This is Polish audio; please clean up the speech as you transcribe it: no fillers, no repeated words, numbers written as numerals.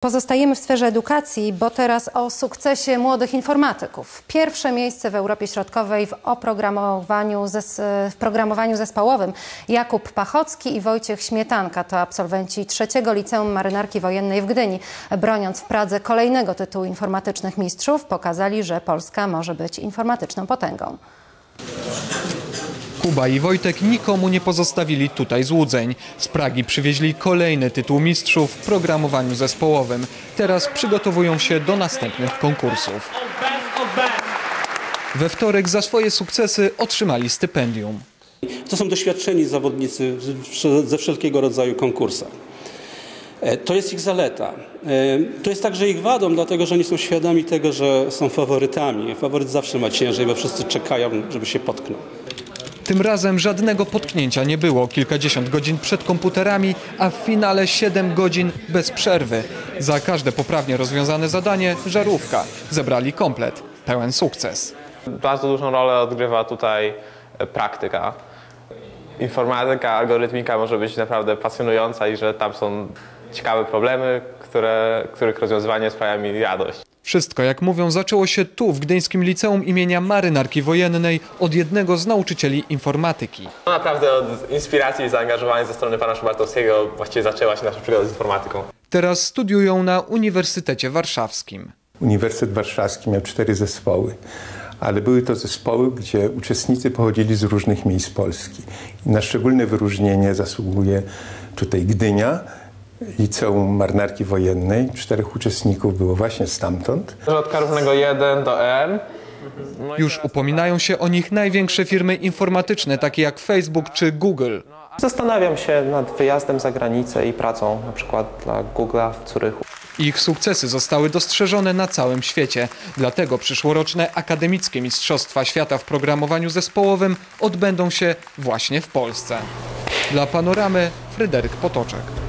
Pozostajemy w sferze edukacji, bo teraz o sukcesie młodych informatyków. Pierwsze miejsce w Europie Środkowej w programowaniu zespołowym. Jakub Pachocki i Wojciech Śmietanka to absolwenci trzeciego Liceum Marynarki Wojennej w Gdyni. Broniąc w Pradze kolejnego tytułu informatycznych mistrzów, pokazali, że Polska może być informatyczną potęgą. Kuba i Wojtek nikomu nie pozostawili tutaj złudzeń. Z Pragi przywieźli kolejny tytuł mistrzów w programowaniu zespołowym. Teraz przygotowują się do następnych konkursów. We wtorek za swoje sukcesy otrzymali stypendium. To są doświadczeni zawodnicy ze wszelkiego rodzaju konkursach. To jest ich zaleta. To jest także ich wadą, dlatego że oni są świadomi tego, że są faworytami. Faworyt zawsze ma ciężej, bo wszyscy czekają, żeby się potknął. Tym razem żadnego potknięcia nie było. Kilkadziesiąt godzin przed komputerami, a w finale 7 godzin bez przerwy. Za każde poprawnie rozwiązane zadanie żarówka. Zebrali komplet. Pełen sukces. Bardzo dużą rolę odgrywa tutaj praktyka. Informatyka, algorytmika może być naprawdę pasjonująca i że tam są ciekawe problemy, których rozwiązywanie sprawia mi radość. Wszystko, jak mówią, zaczęło się tu, w Gdyńskim Liceum imienia Marynarki Wojennej, od jednego z nauczycieli informatyki. Naprawdę od inspiracji i zaangażowania ze strony pana Szubartowskiego właściwie zaczęła się nasza przygoda z informatyką. Teraz studiują na Uniwersytecie Warszawskim. Uniwersytet Warszawski miał 4 zespoły, ale były to zespoły, gdzie uczestnicy pochodzili z różnych miejsc Polski. I na szczególne wyróżnienie zasługuje tutaj Gdynia, Liceum Marynarki Wojennej. 4 uczestników było właśnie stamtąd. Od Karównego 1 do N. Już upominają się o nich największe firmy informatyczne, takie jak Facebook czy Google. Zastanawiam się nad wyjazdem za granicę i pracą, na przykład dla Google'a w Zurychu. Ich sukcesy zostały dostrzeżone na całym świecie. Dlatego przyszłoroczne akademickie Mistrzostwa Świata w programowaniu zespołowym odbędą się właśnie w Polsce. Dla Panoramy Fryderyk Potoczek.